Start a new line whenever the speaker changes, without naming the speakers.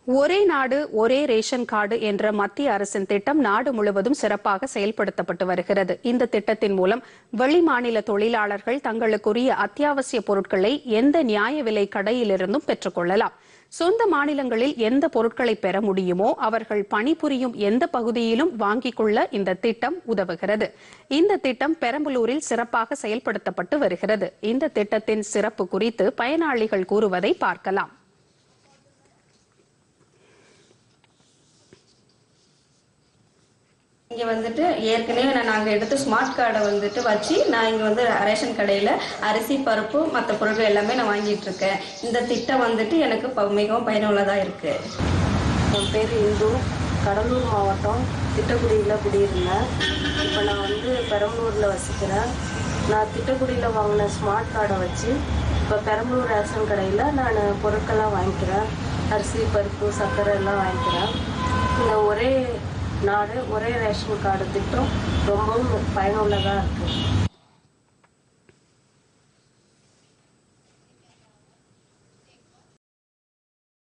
ஒரே நாடு ஒரே ரேஷன் கார்டு என்ற மத்திய அரசின் திட்டம் நாடு முழுவதும் சிறப்பாக செயல்படுத்தப்பட்டு வருகிறது. இந்த திட்டத்தின் மூலம் வெளிமாநில தொழிலாளர்கள் தங்களுக்குரிய அத்தியாவசிய பொருட்களை எந்த நியாய விலை கடையிலிருந்தும் பெற்றுக் கொள்ளலாம். சொந்த மாநிலங்களில் எந்த பொருட்களை பெற முடியுமோ அவர்கள் பணிபுரியும் எந்த பகுதியிலும் வாங்கிக் கொள்ள இந்த திட்டம் உதவுகிறது. இந்த திட்டம் பெரம்பலூரில் சிறப்பாக செயல்படுத்தப்பட்டு வருகிறது. இந்த திட்டத்தின் சிறப்பு குறித்து பயனாளிகள் கூறுவதை பார்க்கலாம்.
இங்கே வந்துட்டு ஏற்கனவே நாங்கள் எடுத்து ஸ்மார்ட் கார்டை வந்துட்டு வச்சு நான் இங்கே வந்து ரேஷன் கடையில் அரிசி பருப்பு மற்ற பொருட்கள் எல்லாமே நான் வாங்கிட்டு இருக்கேன். இந்த திட்டம் வந்துட்டு எனக்கு மிகவும் பயனுள்ளதாக இருக்கு.
என் பேர் இந்து, கடலூர் மாவட்டம் திட்டக்குடியில் குடியிருந்தேன். இப்போ நான் வந்து பெரம்பலூரில் வசிக்கிறேன். நான் திட்டக்குடியில் வாங்கின ஸ்மார்ட் கார்டை வச்சு இப்போ பெரம்பலூர் ரேஷன் கடையில் நான் பொருட்கள்லாம் வாங்கிக்கிறேன். அரிசி பருப்பு சர்க்கரை எல்லாம் வாங்கிக்கிறேன். இந்த ஒரே நாடு ஒரே ரேஷன் கார்டு திட்டம் ரொம்பவும் பயனுள்ளதாக இருக்குது.